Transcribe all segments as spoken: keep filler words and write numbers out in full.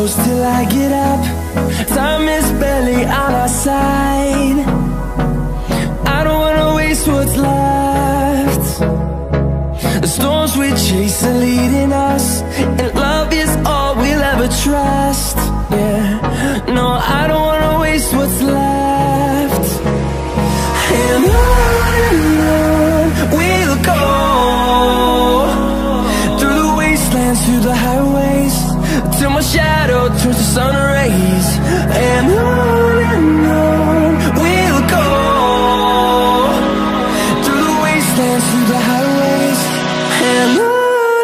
close till I get up. Time is barely on our side. I don't wanna waste what's left. The storms we chase are leading us, and love is all we'll ever trust. Yeah, no, I don't wanna waste what's left. And on and on we'll go, through the wastelands, through the highways, till my shadow turns to sun rays. And on and on we'll go, through the wastelands, through the highways, and on.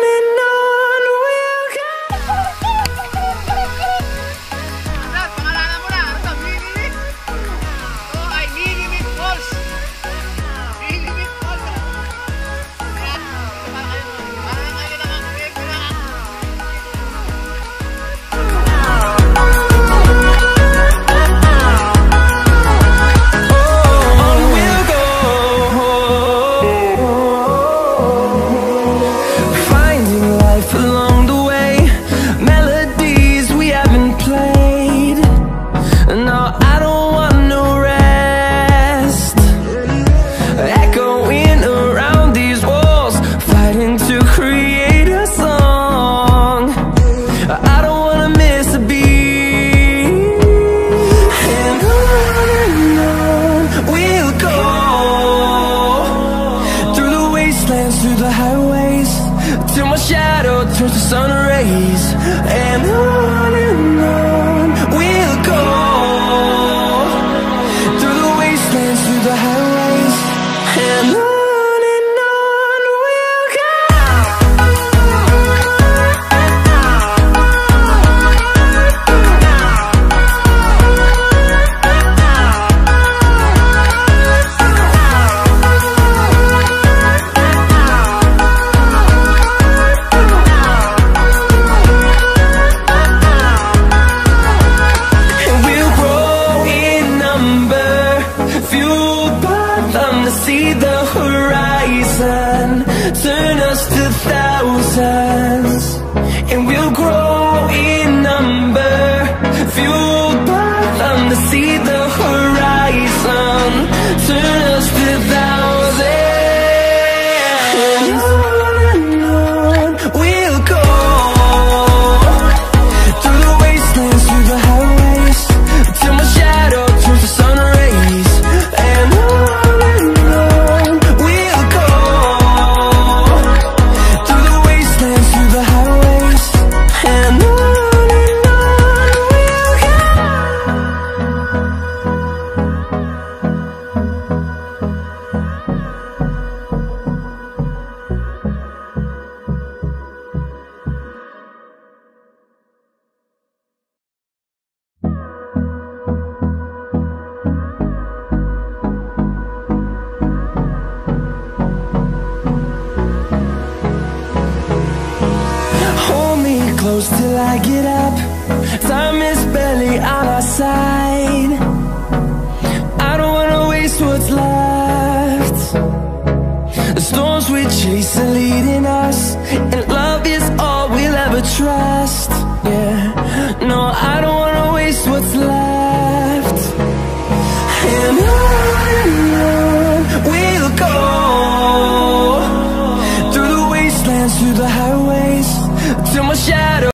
Through the highways, till my shadow turns to sun rays. And on and on we'll go, through the wastelands, through the highways, and on. See the horizon turn us to thousands, and we'll grow in number, fueled by them. To see the horizon turn us to thousands, and on and on we'll go, through the wastelands, through the highways, till my shadow turns to sun rays. And on close till I get up. Time is barely on our side. I don't wanna waste what's left. The storms we chase are leading us, and love is all we'll ever trust. Yeah, no, I don't wanna waste what's left. And on and on we'll go, through the wastelands, through the highways, till my shadow